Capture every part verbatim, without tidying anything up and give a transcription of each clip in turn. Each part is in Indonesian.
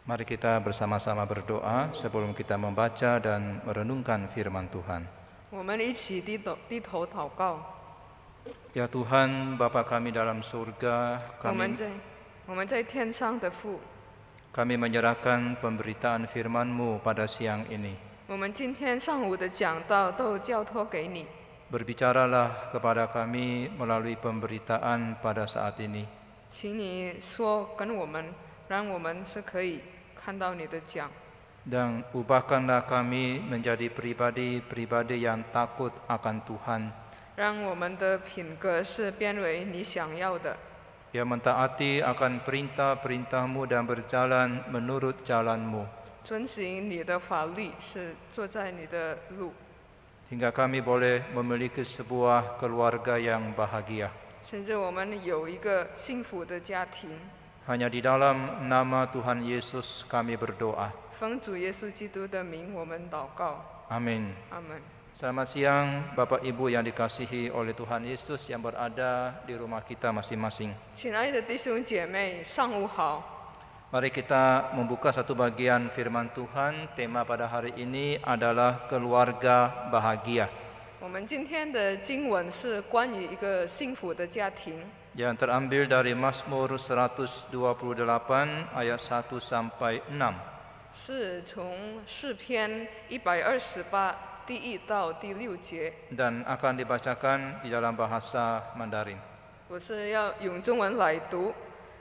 Mari kita bersama-sama berdoa sebelum kita membaca dan merenungkan firman Tuhan. 我们一起低头低头祷告。 Ya Tuhan, Bapa kami dalam surga, 我们 kami, 在我们在天上的父， kami menyerahkan pemberitaan firman-Mu pada siang ini. 我们今天上午的讲道都交托给你， Berbicaralah kepada kami melalui pemberitaan pada saat ini. 请你说跟我们，让我们是可以看到你的讲， Dan ubahkanlah kami menjadi pribadi-pribadi yang takut akan Tuhan, 让我们的品格是变为你想要的， yang mentaati akan perintah-perintah-Mu dan berjalan menurut jalan-Mu. 遵行你的法律，是坐在你的路， Hingga kami boleh memiliki sebuah keluarga yang bahagia. 甚至我们有一个幸福的家庭。 Hanya di dalam nama Tuhan Yesus kami berdoa. 奉主耶稣基督的名，我们祷告， Amin. 阿门。 Selamat siang Bapak Ibu yang dikasihi oleh Tuhan Yesus yang berada di rumah kita masing-masing. 亲爱的弟兄姐妹，上午好。 Mari kita membuka satu bagian firman Tuhan. Tema pada hari ini adalah keluarga bahagia. 我们今天的经文是关于一个幸福的家庭， Yang terambil dari Mazmur seratus dua puluh delapan ayat satu sampai enam. 是从诗篇一百二十八第一到第六节。 Dan akan dibacakan di dalam bahasa Mandarin. 我是要用中文来读。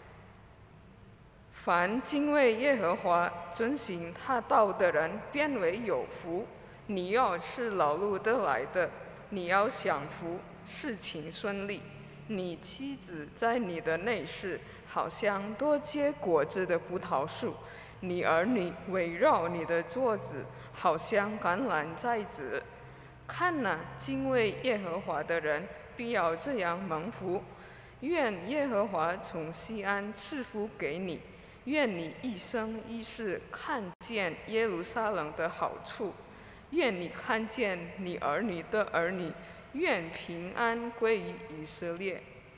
凡敬畏耶和华、遵行他道的人，变为有福。你要是劳碌得来的，你要享福，事情顺利。你妻子在你的内室，好像多结果子的葡萄树；你儿女围绕你的桌子，好像橄榄栽子。看哪，敬畏耶和华的人必要这样蒙福。愿耶和华从西安赐福给你，愿你一生一世看见耶路撒冷的好处，愿你看见你儿女的儿女，愿平安归于以色列。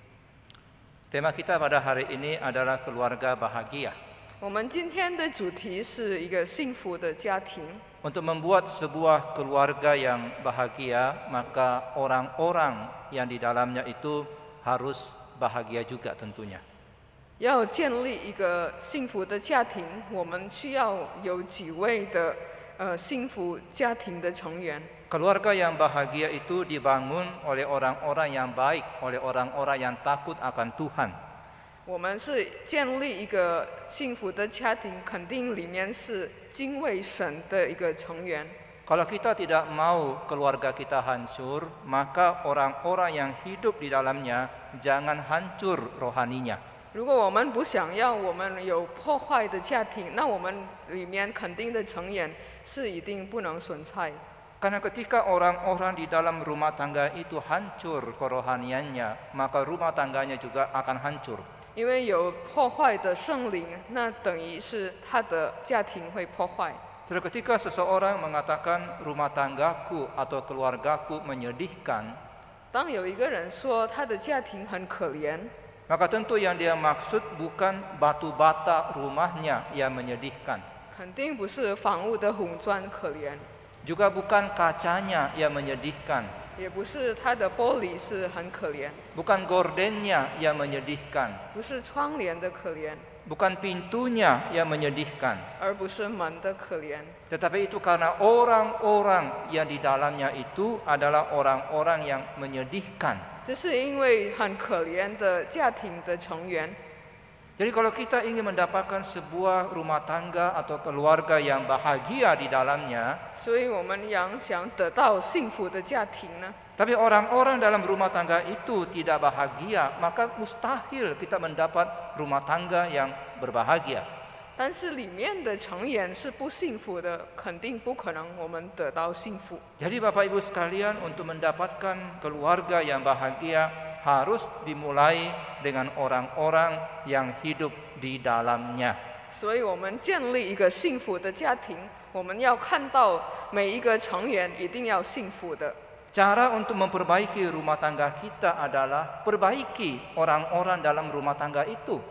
Tema kita pada hari ini adalah keluarga bahagia. 我们今天的主题是一个幸福的家庭。 Untuk membuat sebuah keluarga yang bahagia, maka orang-orang yang di dalamnya itu harus bahagia juga tentunya. 要建立一个幸福的家庭，我们需要有几位的呃幸福家庭的成员。 Keluarga yang bahagia itu dibangun oleh orang-orang yang baik, oleh orang-orang yang takut akan Tuhan. 我们是建立一个幸福的家庭，肯定里面是敬畏神的一个成员。 Kalau kita tidak mau keluarga kita hancur, maka orang-orang yang hidup di dalamnya jangan hancur rohaninya. 如果我们不想要我们有破坏的家庭，那我们里面肯定的成员是一定不能损害。 Karena ketika orang-orang di dalam rumah tangga itu hancur kerohaniannya, maka rumah tangganya juga akan hancur. 因为有破坏的圣灵，那等于是他的家庭会破坏。 Jadi ketika seseorang mengatakan rumah tanggaku atau keluargaku menyedihkan, 当有一个人说他的家庭很可怜， maka tentu yang dia maksud bukan batu bata rumahnya yang menyedihkan, 肯定不是房屋的红砖可怜， juga bukan kacanya yang menyedihkan, 也不是他的玻璃是很可怜， bukan gordennya yang menyedihkan, 不是窗帘的可怜， bukan pintunya yang menyedihkan, 而不是门的可怜。 tetapi itu karena orang-orang yang di dalamnya itu adalah orang-orang yang menyedihkan. 这是因为很可怜的家庭的成员。 Jadi kalau kita ingin mendapatkan sebuah rumah tangga atau keluarga yang bahagia di dalamnya, 所以我们要想得到幸福的家庭呢， tapi orang-orang dalam rumah tangga itu tidak bahagia, maka mustahil kita mendapat rumah tangga yang berbahagia. 但是里面的成员是不幸福的，肯定不可能我们得到幸福。 Jadi Bapak Ibu sekalian, untuk mendapatkan keluarga yang bahagia harus dimulai dengan orang-orang yang hidup di dalamnya. 所以我们建立一个幸福的家庭，我们要看到每一个成员一定要幸福的。 Cara untuk memperbaiki rumah tangga kita adalah perbaiki orang-orang dalam rumah tangga itu.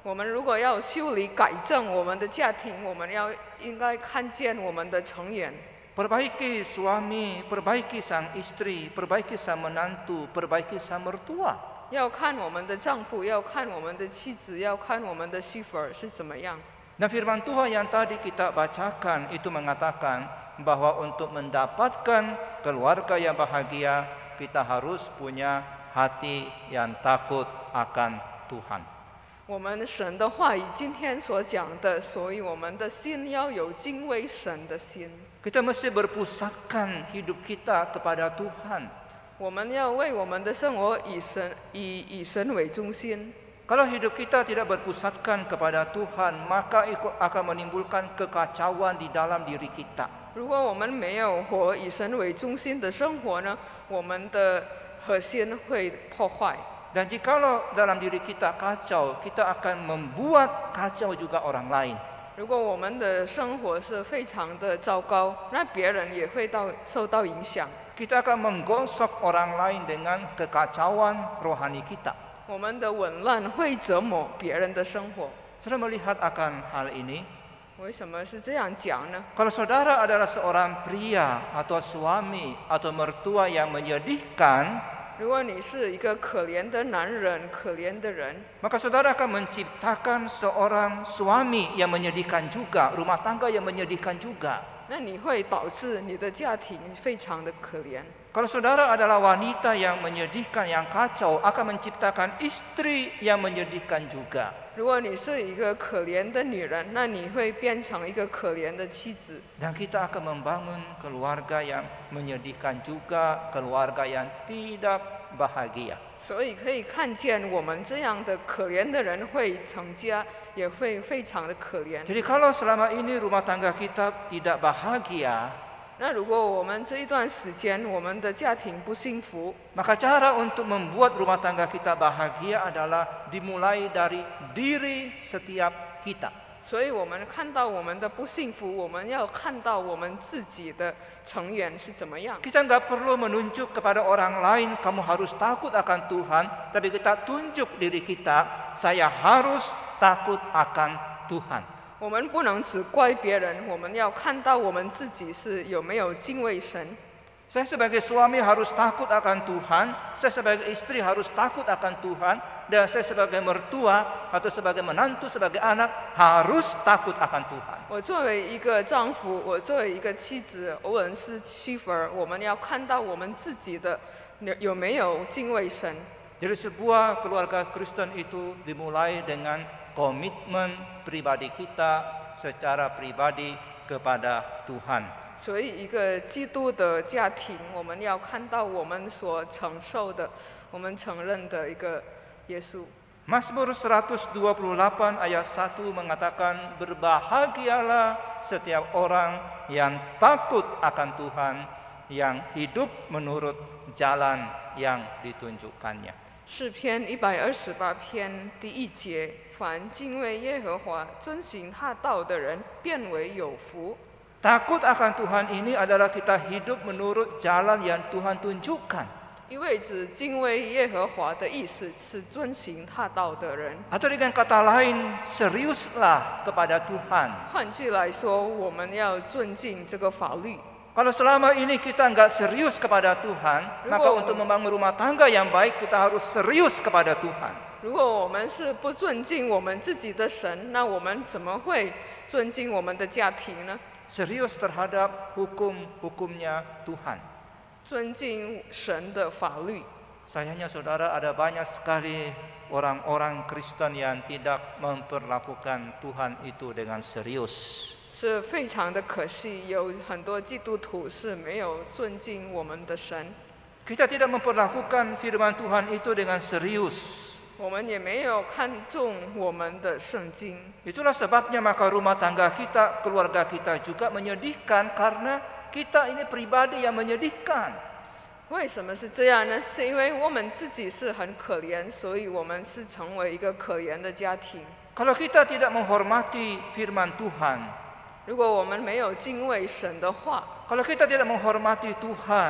我们如果要修理改正我们的家庭，我们要应该看见我们的成员。 Perbaiki suami, perbaiki sang istri, perbaiki sang menantu, perbaiki sang mertua. 要看我们的丈夫，要看我们的妻子，要看我们的媳妇儿是怎么样。 Dan firman Tuhan yang tadi kita bacakan itu mengatakan bahwa untuk mendapatkan keluarga yang bahagia, kita harus punya hati yang takut akan Tuhan. 我们神的话语今天所讲的，所以我们的心要有敬畏神的心。 Kita mesti berpusatkan hidup kita kepada Tuhan. 我们要为我们的生活以神以以神为中心。 Kalau hidup kita tidak berpusatkan kepada Tuhan, maka itu akan menimbulkan kekacauan di dalam diri kita. 如果我们没有活以神为中心的生活呢，我们的核心会破坏。 Dan jikalau dalam diri kita kacau, kita akan membuat kacau juga orang lain. 如果我们的生活是非常的糟糕，那别人也会到受到影响。 Kita akan menggosok orang lain dengan kekacauan rohani kita. 我们的紊乱会折磨别人的生活。 Saudara melihat akan hal ini? 为什么是这样讲呢？ Kalau saudara adalah seorang pria atau suami atau mertua yang menyedihkan, 如果你是一个可怜的男人、可怜的人， maka saudara akan menciptakan seorang suami yang menyedihkan juga, rumah tangga yang menyedihkan juga. 那你会导致你的家庭非常的可怜。 Kalau saudara adalah wanita yang menyedihkan, yang kacau, akan menciptakan istri yang menyedihkan juga. 如果你是一个可怜的女人，那你会变成一个可怜的妻子。 Dan kita akan membangun keluarga yang menyedihkan juga, keluarga yang tidak bahagia. 所以可以看见，我们这样的可怜的人会成家，也会非常的可怜。 Jadi kalau selama ini rumah tangga kita tidak bahagia, 那如果我们这一段时间我们的家庭不幸福， maka cara untuk membuat rumah tangga kita bahagia adalah dimulai dari diri setiap kita. 所以我们看到我们的不幸福，我们要看到我们自己的成员是怎么样。 Kita nggak perlu menunjuk kepada orang lain, kamu harus takut akan Tuhan, tapi kita tunjuk diri kita, saya harus takut akan Tuhan. 我们不能只怪别人，我们要看到我们自己是有没有敬畏神。 Saya sebagai suami harus takut akan Tuhan, saya sebagai istri harus takut akan Tuhan, dan saya sebagai mertua atau sebagai menantu, sebagai anak harus takut akan Tuhan. 我作为一个丈夫，我作为一个妻子，偶尔是媳妇儿，我们要看到我们自己的有有没有敬畏神。 Jadi sebuah keluarga Kristen itu dimulai dengan komitmen pribadi kita secara pribadi kepada Tuhan. 所以，一个基督的家庭，我们要看到我们所承受的，我们承认的一个耶稣。 Mazmur seratus dua puluh delapan ayat satu mengatakan, berbahagialah setiap orang yang takut akan Tuhan, yang hidup menurut jalan yang ditunjukkannya. 诗篇一百二十八篇第一节：凡敬畏耶和华、遵行他道的人，变为有福。 Takut akan Tuhan ini adalah kita hidup menurut jalan yang Tuhan tunjukkan. 因为指敬畏耶和华的意思是遵行他道的人。 Atau dengan kata lain, seriuslah kepada Tuhan. 换句来说，我们要尊敬这个法律。 Kalau selama ini kita nggak serius kepada Tuhan, maka untuk membangun rumah tangga yang baik kita harus serius kepada Tuhan. 如果我们是不尊敬我们自己的神，那我们怎么会尊敬我们的家庭呢？ Serius terhadap hukum-hukumnya Tuhan. 尊敬神的法律。 Sayangnya saudara, ada banyak sekali orang-orang Kristen yang tidak memperlakukan Tuhan itu dengan serius. 是非常的可惜，有很多基督徒是没有尊敬我们的神。 Kita tidak memperlakukan firman Tuhan itu dengan serius. 我们也没有看重我们的圣经。 Itulah sebabnya maka rumah tangga kita, keluarga kita juga menyedihkan karena kita ini pribadi yang menyedihkan. 为什么是这样呢？是因为我们自己是很可怜，所以我们是成为一个可怜的家庭。 Kalau kita tidak menghormati firman Tuhan, 如果我们没有敬畏神的话， kalau kita tidak menghormati Tuhan,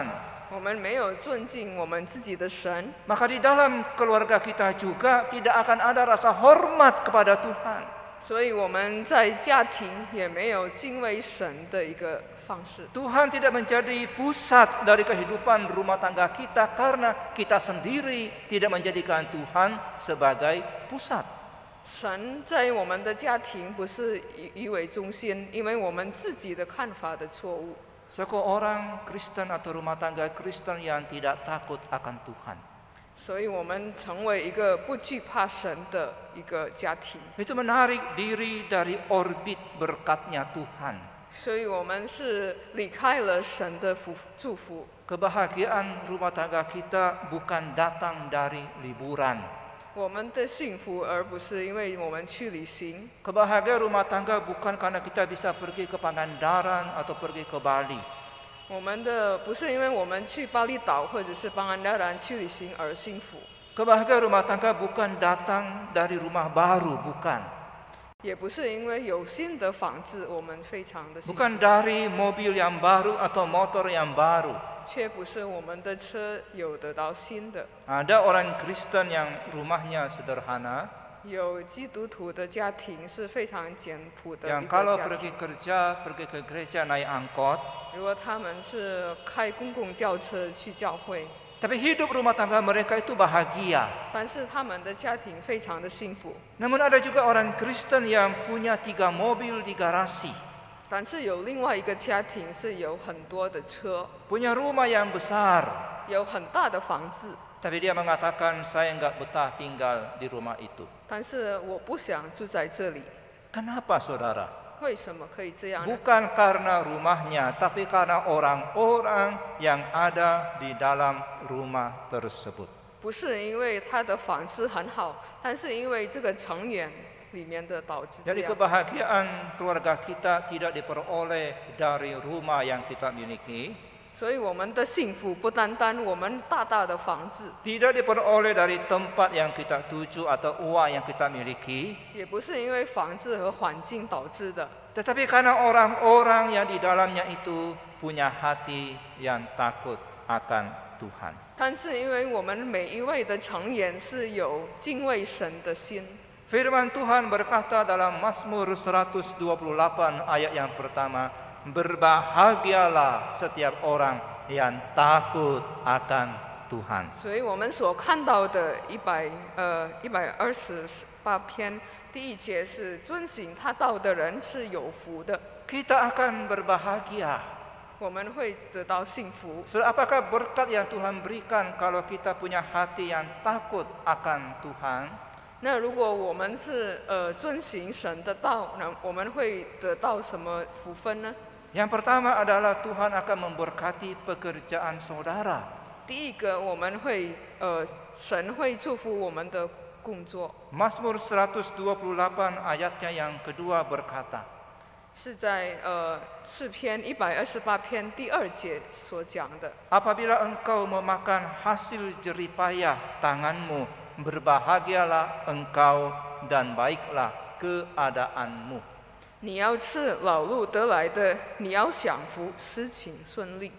我们没有尊敬我们自己的神， maka di dalam keluarga kita juga tidak akan ada rasa hormat kepada Tuhan. 所以我们在家庭也没有敬畏神的一个方式。 Tuhan tidak menjadi pusat dari kehidupan rumah tangga kita karena kita sendiri tidak menjadikan Tuhan sebagai pusat. 神在我们的家庭不是以以为中心，因为我们自己的看法的错误。 Suku orang Kristen atau rumah tangga Kristen yang tidak takut akan Tuhan. 所以我们成为一个不惧怕神的一个家庭。 Itu menarik diri dari orbit berkatnya Tuhan. 所以我们是离开了神的福祝福。 Kebahagiaan rumah tangga kita bukan datang dari liburan. 我们的幸福，而不是因为我们去旅行。 Kebahagiaan rumah tangga bukan karena kita bisa pergi ke Pangandaran atau pergi ke Bali. 我们的不是因为我们去巴厘岛或者是邦安达兰去旅行而幸福， Kebahagiaan rumah tangga bukan datang dari rumah baru, bukan. 也不是因为有新的房子我们非常的幸福， Bukan dari mobil yang baru atau motor yang baru. 却不是我们的车有得到新的。 Ada orang Kristen yang rumahnya sederhana, 有基督徒的家庭是非常简朴的一 yang 个 kalau 家 pergi 庭。 kerja, pergi ke gereja naik angkot. 如果他们是开公共轿车去教会， Tapi hidup rumah tangga mereka itu bahagia. 但是他们的家庭非常的幸福。 Namun ada juga orang Kristen yang punya tiga mobil di garasi, 但是有另外一个家庭是有很多的车， punya rumah yang besar. 有很大的房子， Tapi dia mengatakan saya nggak betah tinggal di rumah itu. 但是我不想住在这里。 Kenapa saudara? 为什么可以这样呢？ Bukan karena rumahnya, tapi karena orang-orang yang ada di dalam rumah tersebut. 不是因为他的房子很好，但是因为这个成员里面的导致这 Jadi 样。 kebahagiaan keluarga kita tidak diperoleh dari rumah yang kita miliki, 所以我们的幸福不单单我们大大的房子， tidak diperoleh dari tempat yang kita tuju atau uang yang kita miliki, 也不是因为房子和环境导致的， tetapi karena orang-orang yang di dalamnya itu punya hati yang takut akan Tuhan. 但是因为我们每一位的成员是有敬畏神的心。 Firman Tuhan berkata dalam Mazmur seratus dua puluh delapan ayat yang pertama, berbahagialah setiap orang yang takut akan Tuhan. 所以我们所看到的一百呃一百二十八篇第一节是遵行他道的人是有福的， Kita akan berbahagia. 我们会得到幸福。 Saudara, apakah berkat yang Tuhan berikan kalau kita punya hati yang takut akan Tuhan? 那如果我们是呃遵行神的道，那我们会得到什么福分呢？ Yang pertama adalah Tuhan akan memberkati pekerjaan saudara. 第一个，我们会呃神会祝福我们的工作， Mazmur seratus dua puluh delapan ayatnya yang kedua berkata, 是在呃诗篇一百二十八篇第二节所讲的。 apabila engkau memakan hasil jeripayah tanganmu, berbahagialah engkau dan baiklah keadaanmu. 你要吃劳碌得来的，你要享福，事情顺利。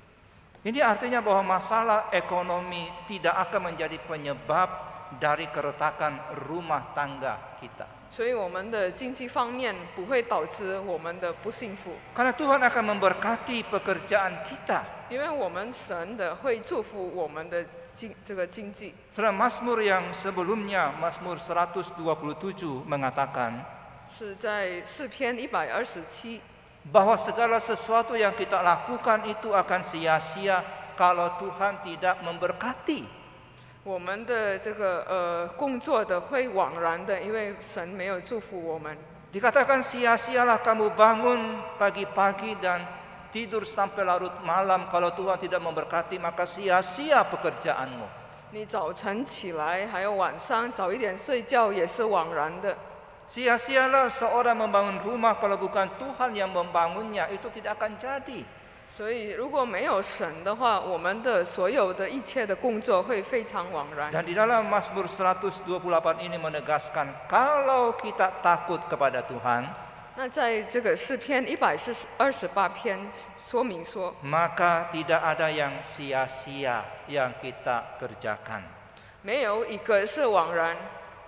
Ini artinya bahwa masalah ekonomi tidak akan menjadi penyebab dari keretakan rumah tangga kita. 所以我们的经济方面不会导致我们的不幸福， Karena Tuhan akan memberkati pekerjaan kita. 因为我们神的会祝福我们的经这个经济。 Saudara, Mazmur yang sebelumnya, Mazmur seratus dua puluh tujuh mengatakan 是在诗篇一百二十七， bahwa segala sesuatu yang kita lakukan itu akan sia-sia kalau Tuhan tidak memberkati. 我们的这个呃工作的会枉然的，因为神没有祝福我们。 Dikatakan sia-sialah kamu bangun pagi-pagi dan tidur sampai larut malam, kalau Tuhan tidak memberkati maka sia-sia pekerjaanmu. 你早晨起来，还有晚上早一点睡觉，也是枉然的。 Sia-sialah seorang membangun rumah kalau bukan Tuhan yang membangunnya, itu tidak akan jadi. 所以，如果没有神的话，我们的所有的一切的工作会非常枉然。 Dan di dalam Mazmur seratus dua puluh delapan ini menegaskan kalau kita takut kepada Tuhan, 那在这个诗篇一百二十八篇说明说， maka tidak ada yang sia-sia yang kita kerjakan. 没有一个是枉然，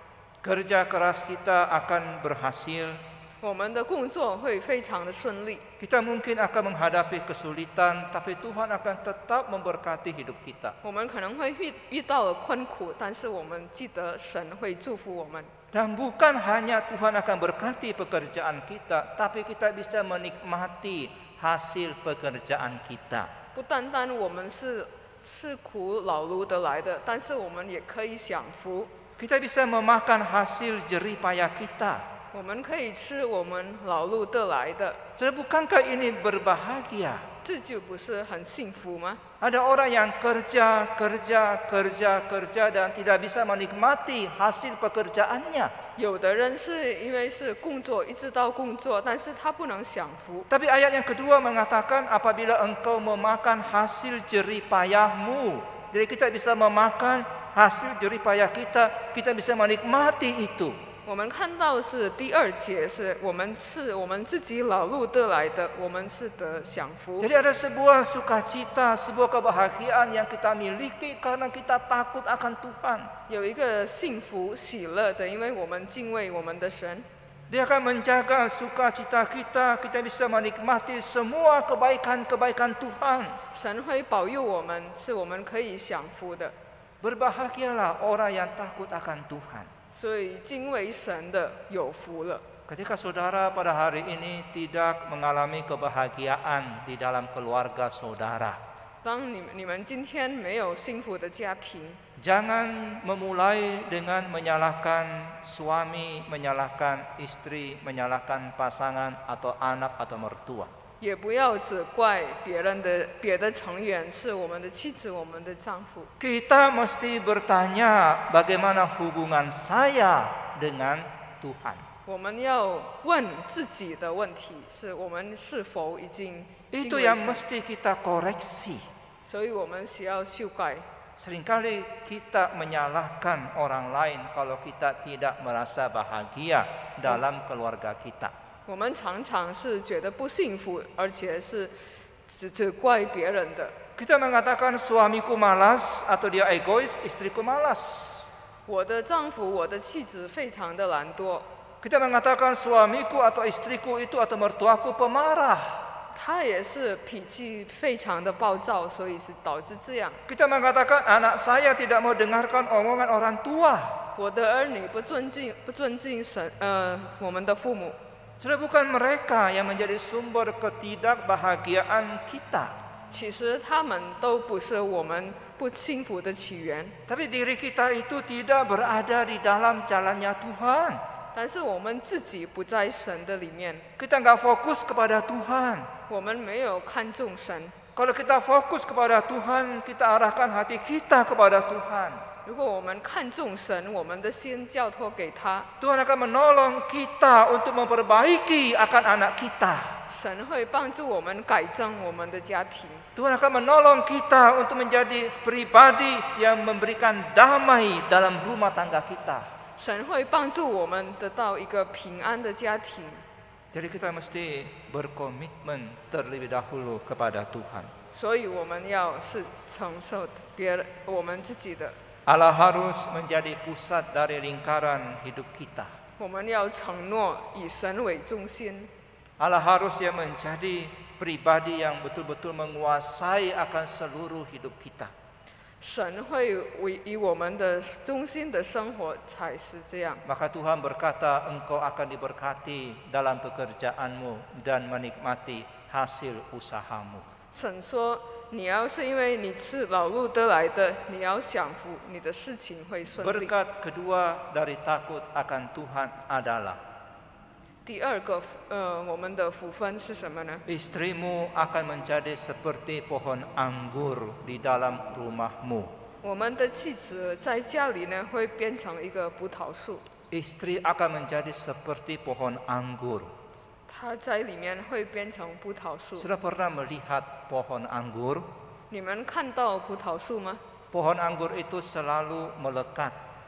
Kerja keras kita akan berhasil. 我们的工作会非常的顺利。 Kita mungkin akan menghadapi kesulitan, tapi Tuhan akan tetap memberkati hidup kita. 我们可能会遇遇到了困苦，但是我们记得神会祝福我们。 Dan bukan hanya Tuhan akan berkati pekerjaan kita, tapi kita bisa menikmati hasil pekerjaan kita. 不单单我们是吃苦劳碌得来的，但是我们也可以享福。 Kita bisa memakan hasil jerih payah kita. 我们可以吃我们劳碌得来的， Jadi bukankah ini berbahagia? 这就不是很幸福吗？ Ada orang yang kerja, kerja, kerja, kerja dan tidak bisa menikmati hasil pekerjaannya. 有的人是因为是工作一直到工作，但是他不能享福。 Tapi ayat yang kedua mengatakan apabila engkau memakan hasil jerih payahmu. Jadi kita bisa memakan hasil jerih payah kita, kita bisa menikmati itu. 我们看到是第二节，是我们是我们自己劳碌得来的，我们是得享福。 Jadi ada sebuah sukacita, sebuah kebahagiaan yang kita miliki karena kita takut akan Tuhan. 有一个幸福喜乐的，因为我们敬畏我们的神。 Dia akan menjaga sukacita kita, kita bisa menikmati semua kebaikan-kebaikan Tuhan. 神会保佑我们，是我们可以享福的。 Berbahagialah orang yang takut akan Tuhan. 所以敬畏神的有福了。 Ketika saudara pada hari ini tidak mengalami kebahagiaan di dalam keluarga saudara, 当你们你们今天没有幸福的家庭， jangan memulai dengan menyalahkan suami, menyalahkan istri, menyalahkan pasangan atau anak atau mertua. 也不要只怪别人的别的成员，是我们的妻子、我们的丈夫。 Kita mesti bertanya bagaimana hubungan saya dengan Tuhan. 我们要问自己的问题，是我们是否已经敬 Itu 畏 yang 神？ mesti kita koreksi. 所以我们需要修改。 Seringkali kita menyalahkan orang lain kalau kita tidak merasa bahagia dalam keluarga kita. 我们常常是觉得不幸福，而且是只只怪别人的。 Kita mengatakan suamiku malas atau dia egois, istriku malas. 我的丈夫、我的妻子非常的懒惰， Kita mengatakan suamiku atau istriku itu atau mertuaku pemarah. 他也是脾气非常的暴躁，所以是导致这样。 Kita mengatakan anak saya tidak mau dengarkan omongan orang tua. 我的儿女不尊敬不尊敬神，呃，我们的父母。 Sudah bukan mereka yang menjadi sumber ketidakbahagiaan kita. 其实他们都不是我们不幸福的起源， Tapi diri kita itu tidak berada di dalam jalannya Tuhan. 但是我们自己不在神的里面， Kita nggak fokus kepada Tuhan. 我们没有看重神。 Kalau kita fokus kepada Tuhan, kita arahkan hati kita kepada Tuhan. 如果我们看重神，我们的心交托给他， Tuhan akan menolong kita untuk memperbaiki akan anak kita. 神会帮助我们改正我们的家庭。 Tuhan akan menolong kita untuk menjadi pribadi yang memberikan damai dalam rumah tangga kita. 神会帮助我们得到一个平安的家庭。 Jadi kita mesti berkomitmen terlebih dahulu kepada Tuhan. 所以我们要是承受别人我们自己的， Allah harus menjadi pusat dari lingkaran hidup kita. 我们要承诺以神为中心。 Allah harus yang menjadi pribadi yang betul-betul menguasai akan seluruh hidup kita. 神会为以我们的中心的生活才是这样。 Maka Tuhan berkata, engkau akan diberkati dalam pekerjaanmu dan menikmati hasil usahamu. 神说：“你要是因为你是劳碌得来的，你要享福，你的事情会顺利。” Berkat kedua dari takut akan Tuhan adalah 第二个，呃，我们的福分是什么呢？ istrimu akan menjadi seperti pohon anggur di dalam rumahmu. 我们的妻子在家里呢，会变成一个葡萄树， Istri akan menjadi seperti pohon anggur. 她在里面会变成葡萄树。 Sudah pernah melihat pohon anggur? 你们看到葡萄树吗？ Pohon anggur itu selalu melekat.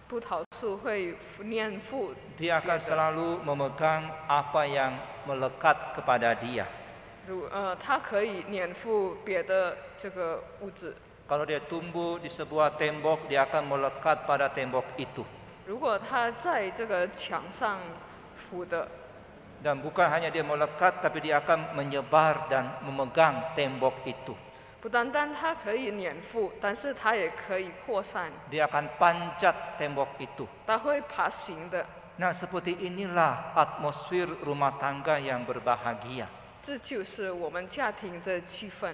葡萄树会念父， Dia akan selalu memegang apa yang melekat kepada dia. 如呃，他可以念父别的这个物质。 Kalau dia tumbuh di sebuah tembok, dia akan melekat pada tembok itu. 如果他在这个墙上附的， Dan bukan hanya dia melekat, tapi dia akan menyebar dan memegang tembok itu. 不单单它可以粘附，但是它也可以扩散， Dia akan panjat tembok itu. 它会爬行的。 Nah, seperti inilah atmosfer rumah tangga yang berbahagia. 这就是我们家庭的气氛。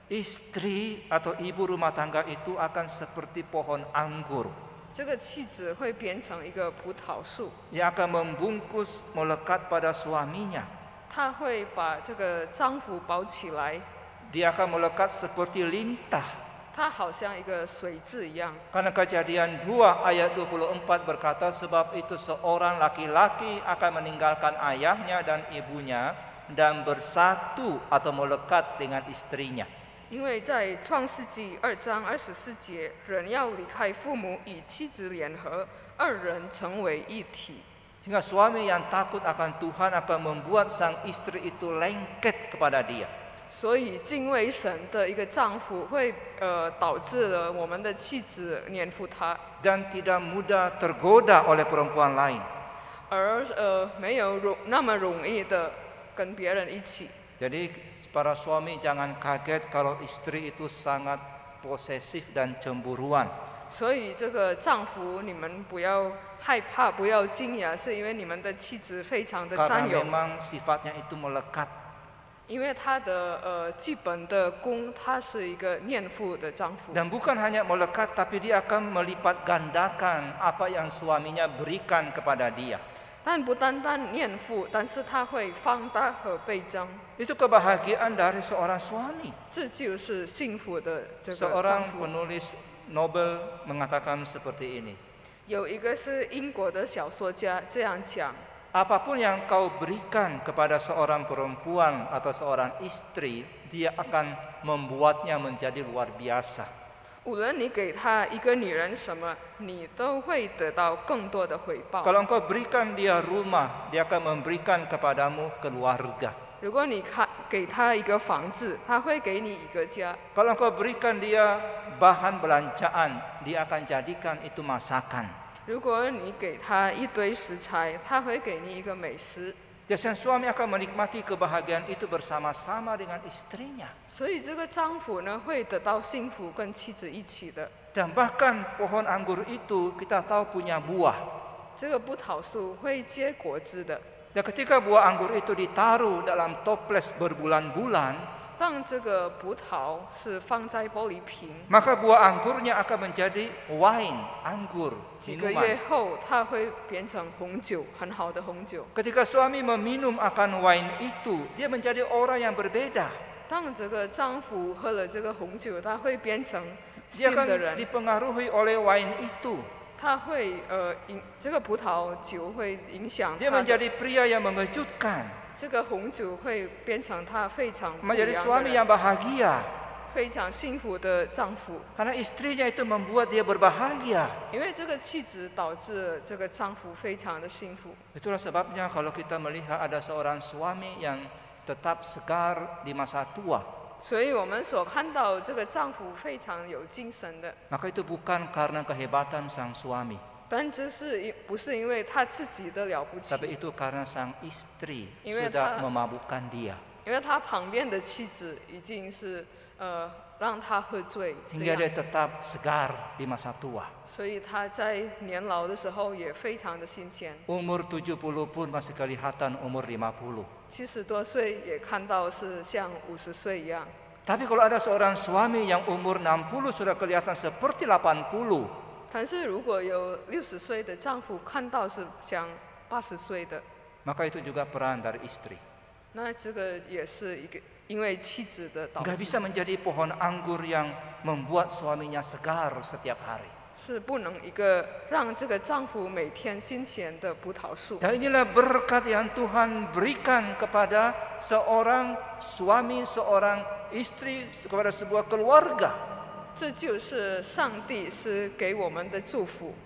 Istri atau ibu rumah tangga itu akan seperti pohon anggur 这个妻子会变成一个葡萄树， yang akan membungkus melekat pada suaminya. 她会把这个丈夫包起来， Dia akan melekat seperti lintah. 它好像一个水蛭一样。 Karena Kejadian dua ayat dua puluh empat berkata, sebab itu seorang laki-laki akan meninggalkan ayahnya dan ibunya dan bersatu atau melekat dengan istrinya. 因为在创世纪二章二十四节，人要离开父母，与妻子联合，二人成为一体。 Sehingga suami yang takut akan Tuhan akan membuat sang istri itu lengket kepada dia. 所以敬畏神的一个丈夫会呃导致了我们的妻子黏附他， Dan tidak mudah tergoda oleh perempuan lain. 而呃没有容那么容易的跟别人一起。 Jadi para suami jangan kaget kalau istri itu sangat posesif dan cemburuan. 所以这个丈夫你们不要害怕，不要惊讶，是因为你们的妻子非常的 Karena 占有， memang sifatnya itu melekat. 因为他的呃基本的功，他是一个念父的丈夫。 Dan bukan hanya melekat, tapi dia akan melipat gandakan apa yang suaminya berikan kepada dia. 但不单单念父，但是他会放大和倍增， Itu kebahagiaan dari seorang suami. 这就是幸福的这个丈 Seorang 夫。 penulis Nobel mengatakan seperti ini. 有一个是英国的小说家这样讲： Apapun yang kau berikan kepada seorang perempuan atau seorang istri, dia akan membuatnya menjadi luar biasa. 无论你给他一个女人什么，你都会得到更多的回报。 Kalau engkau berikan dia rumah, dia akan memberikan kepadamu keluarga. 如果你看给他一个房子，他会给你一个家； Kalau engkau berikan dia bahan belanjaan, dia akan jadikan itu masakan. 如果你给他一堆食材，他会给你一个美食。 Dan sang suami akan menikmati kebahagiaan itu bersama-sama dengan istrinya. 所以这个丈夫呢，会得到幸福，跟妻子一起的。 Dan bahkan pohon anggur itu kita tahu punya buah. 这个葡萄树会结果子的。 Dan ketika buah anggur itu ditaruh dalam toples berbulan-bulan, 当这个葡萄是放在玻璃瓶， maka buah anggurnya akan menjadi wine, anggur, 几个 minuman. 月后它会变成红酒，很好的红酒。 Ketika suami meminum akan wine itu, dia menjadi orang yang berbeda. 当这个丈夫喝了这个红酒，他会变成 Dia 新的 akan 人， dipengaruhi oleh wine itu. 他会呃影这个葡萄酒会影响 Dia 他的， menjadi pria yang mengejutkan, 这个红酒会变成他非常不一 menjadi 样的 suami 人， yang bahagia. 非常幸福的丈夫。 Karena istrinya itu membuat dia berbahagia. 因为这个气质导致这个丈夫非常的幸福。 Itulah sebabnya kalau kita melihat ada seorang suami yang tetap segar di masa tua, 所以我们所看到这个丈夫非常有精神的， maka itu bukan karena kehebatan sang suami, 但这是因不是因为他自己的了不起， tapi itu karena sang istri 因为 sudah 他- memabukkan dia. 因为他旁边的妻子已经是呃让他喝醉的 Hingga dia 样子， tetap segar di masa tua. 所以他在年老的时候也非常的新鲜。 Umur tujuh puluh pun masih kelihatan umur lima puluh. 七十多岁也看到是像五十岁一样。 Tapi kalau ada seorang suami yang umur enam puluh sudah kelihatan seperti delapan puluh, 但是如果有六十岁的丈夫看到是像八十岁的， maka itu juga peran dari istri. 那这个也是一个因为妻子的导 Nggak 致， bisa menjadi pohon anggur yang membuat suaminya segar setiap hari. 是不能一个让这个丈夫每天新鲜的葡萄树。 Dan inilah berkat yang Tuhan berikan kepada seorang suami, seorang istri, kepada sebuah keluarga. 这就是上帝是给我们的祝福。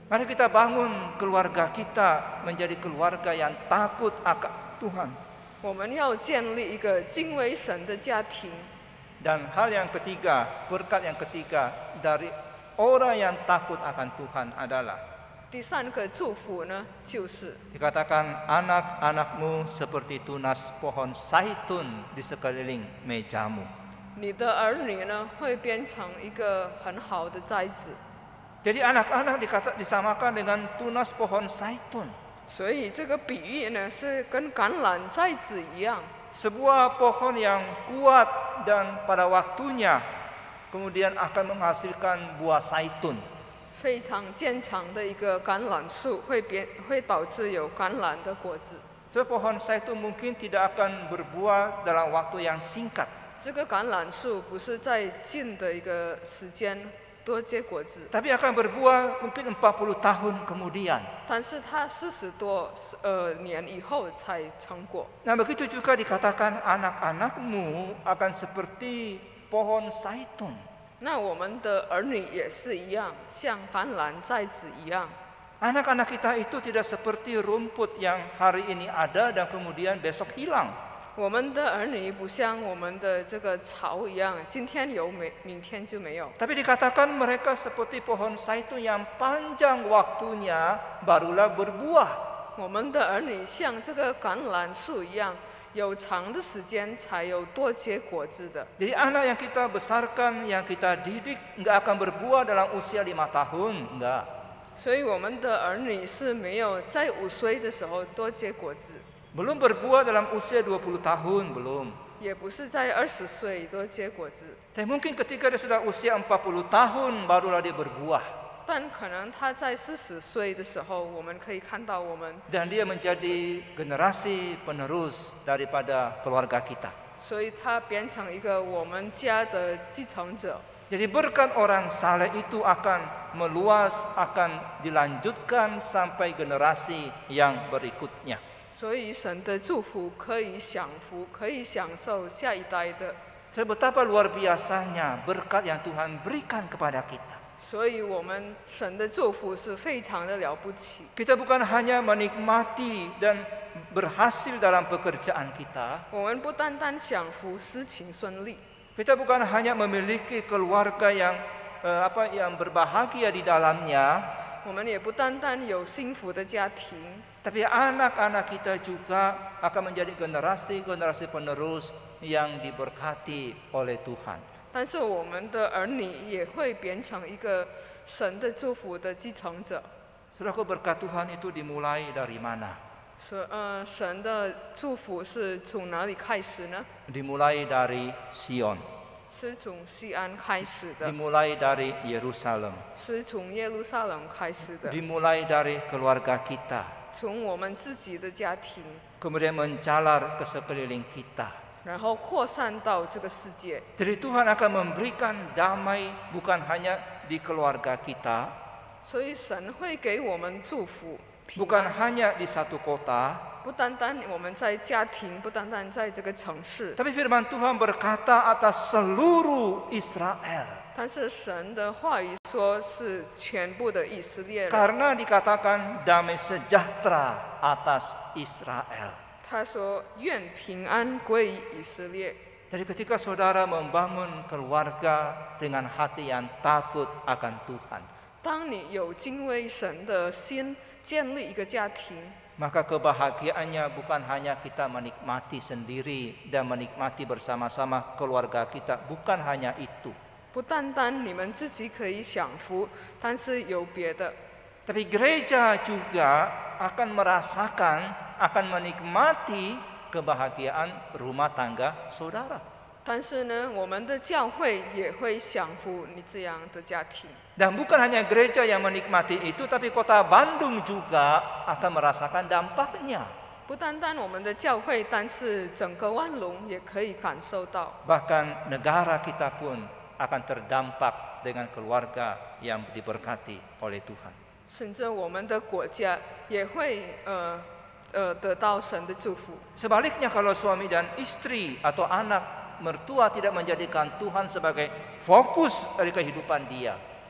Mari kita bangun keluarga kita menjadi keluarga yang takut akan Tuhan. 我们要建立一个敬畏神的家庭。 Dan hal yang ketiga, berkat yang ketiga dari orang yang takut akan Tuhan adalah 第三个祝福呢，就是 dikatakan anak-anakmu seperti tunas pohon zaitun di sekeliling mejamu. 你的儿女呢会变成一个很好的栽子。 Jadi anak-anak dikata, disamakan dengan tunas pohon zaitun. 所以这个比喻呢是跟橄榄栽子一样， Sebuah pohon yang kuat dan pada waktunya kemudian akan menghasilkan buah zaitun. 非常坚强的一个橄榄树，会变会导致有橄榄的果子。 So, pohon zaitun mungkin tidak akan berbuah dalam waktu yang singkat. 这个橄榄树不是在近的一个时间多结果子， Tapi akan berbuah mungkin empat puluh tahun kemudian. 但是它四十多呃年以后才成果。 Nah, begitu juga dikatakan anak-anakmu akan seperti pohon zaitun. 那我们的儿女也是一样，像橄榄栽子一样。 Anak-anak kita itu tidak seperti rumput yang hari ini ada dan kemudian besok hilang. 我们的儿女不像我们的这个草一样，今天有，明明天就没有。 Tapi dikatakan mereka seperti pohon zaitun yang panjang waktunya barulah berbuah. 我们的儿女像这个橄榄树一样，有长的时间才有多结果子的。 Jadi anak yang kita besarkan, yang kita didik nggak akan berbuah dalam usia lima tahun, enggak. 所以我们的儿女是没有在五岁的时候多结果子， Belum berbuah dalam usia dua puluh tahun, belum. 也不是在二十岁多结果子， Tapi mungkin ketika dia sudah usia empat puluh tahun barulah dia berbuah. 但可能他在四十岁的时候，我们可以看到我们， Dan dia menjadi generasi penerus daripada keluarga kita. 所以他变成一个我们家的继承者。 Jadi berkat orang saleh itu akan meluas, akan dilanjutkan sampai generasi yang berikutnya. 所以神的祝福可以享福，可以享受下一代的。 So, betapa luar biasanya berkat yang Tuhan berikan kepada kita. 所以我们神的祝福是非常的了不起。 Kita bukan hanya menikmati dan berhasil dalam pekerjaan kita. 我们不单单享福，事情顺利。 Kita bukan hanya memiliki keluarga yang eh, apa yang berbahagia di dalamnya, 我们也不单单有幸福的家庭， tapi anak-anak kita juga akan menjadi generasi-generasi penerus yang diberkati oleh Tuhan. 但是我们的儿女也会变成一个神的祝福的继承者。 Saudaraku, berkat Tuhan itu dimulai dari mana? 所呃，神的祝福是从哪里开始呢？ Dimulai dari Sion, 是从西安开始的， dimulai dari Yerusalem, 是从耶路撒冷开始的， dimulai dari keluarga kita, 从我们自己的家庭， kemudian menjalar ke sekeliling kita. 然后扩散到这个世界。 Jadi Tuhan akan memberikan damai bukan hanya di keluarga kita, 所以神会给我们祝福，平 bukan 安 hanya di satu kota, 不单单我们在家庭，不单单在这个城市， tapi firman Tuhan berkata atas seluruh Israel. 但是神的话语说是全部的以色列人。 Karena dikatakan damai sejahtera atas Israel. 他说：“愿平安归于以色列。” Jadi ketika saudara membangun keluarga dengan hati yang takut akan Tuhan, 当你有敬畏神的心，建立一个家庭， maka kebahagiaannya bukan hanya kita menikmati sendiri dan menikmati bersama-sama keluarga kita, bukan hanya itu. 不单单你们自己可以享福，但是有别的。 Tapi gereja juga akan merasakan, akan menikmati kebahagiaan rumah tangga saudara. 但是呢，我们的教会也会享福你这样的家庭。 Dan bukan hanya gereja yang menikmati itu, tapi kota Bandung juga akan merasakan dampaknya. 不单单我们的教会，但是整个万隆也可以感受到。 Bahkan negara kita pun akan terdampak dengan keluarga yang diberkati oleh Tuhan. 甚至我们的国家也会呃呃得到神的祝福。 Sebaliknya kalau suami dan istri atau anak mertua tidak menjadikan Tuhan sebagai fokus dari kehidupan dia,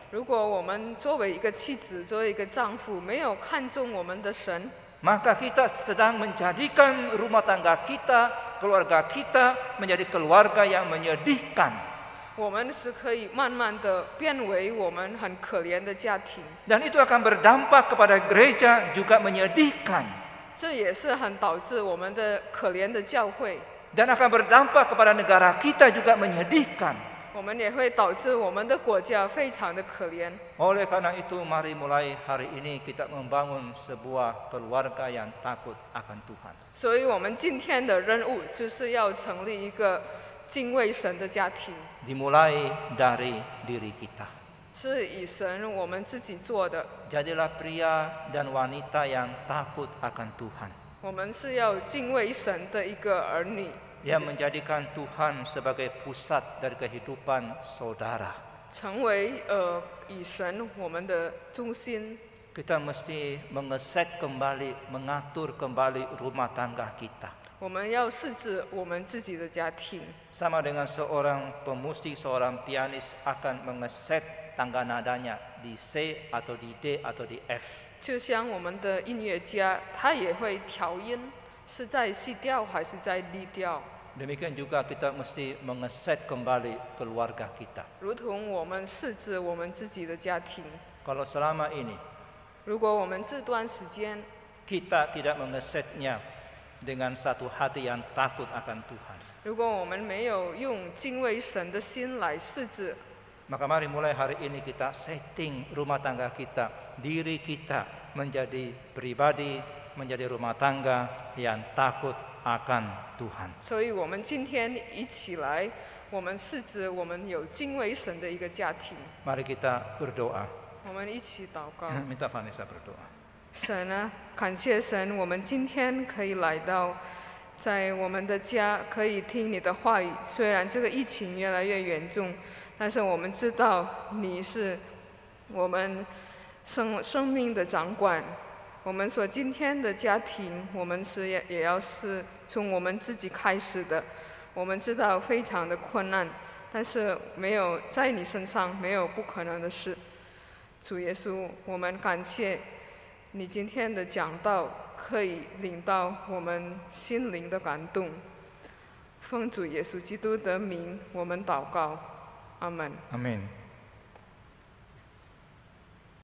如果我们作为一个妻子，作为一个丈夫，没有看重我们的神， maka kita sedang menjadikan rumah tangga kita, keluarga kita menjadi keluarga yang menyedihkan. 我们是可以慢慢的变为我们很可怜的家庭。 Dan itu akan berdampak kepada gereja juga menyedihkan. 这也是很导致我们的可怜的教会。 Dan akan berdampak kepada negara kita juga menyedihkan. 我们也会导致我们的国家非常的可怜。 Oleh karena itu, mari mulai hari ini kita membangun sebuah keluarga yang takut akan Tuhan. 所以我们今天的任务就是要成立一个敬畏神的家庭。 Dimulai dari diri kita. 是以神我们自己做的。 Jadilah pria dan wanita yang takut akan Tuhan. 我们是要敬畏神的一个儿女。 Yang menjadikan Tuhan sebagai pusat dari kehidupan saudara. 成为呃以神我们的中心。 Kita mesti mengeset kembali, mengatur kembali rumah tangga kita. 我们要设置我们自己的家庭。 Sama dengan seorang pemusik, seorang pianis akan mengeset tangga nadanya di C atau di D atau di F. 就像我们的音乐家，他也会调音，是在 C 调还是在 D 调。 Demikian juga kita mesti mengeset kembali keluarga kita. 如同我们设置我们自己的家庭。 Kalau selama ini 如果我们这段时间 kita tidak mengesetnya dengan satu hati yang takut akan Tuhan, 如果我们没有用敬畏神的心来设置， maka mari mulai hari ini kita setting rumah tangga kita, diri kita menjadi pribadi, menjadi rumah tangga yang takut akan Tuhan. 所以我们今天一起来，我们设置我们有敬畏神的一个家庭。 Mari kita berdoa. 我们一起祷告。 Minta Vanessa berdoa. 神啊，感谢神，我们今天可以来到在我们的家，可以听你的话语。虽然这个疫情越来越严重，但是我们知道你是我们生生命的掌管。我们所今天的家庭，我们是也也要是从我们自己开始的。我们知道非常的困难，但是没有在你身上没有不可能的事。主耶稣，我们感谢你今天的讲道可以领到我们心灵的感动。奉主耶稣基督的名，我们祷告，阿门。 Amin.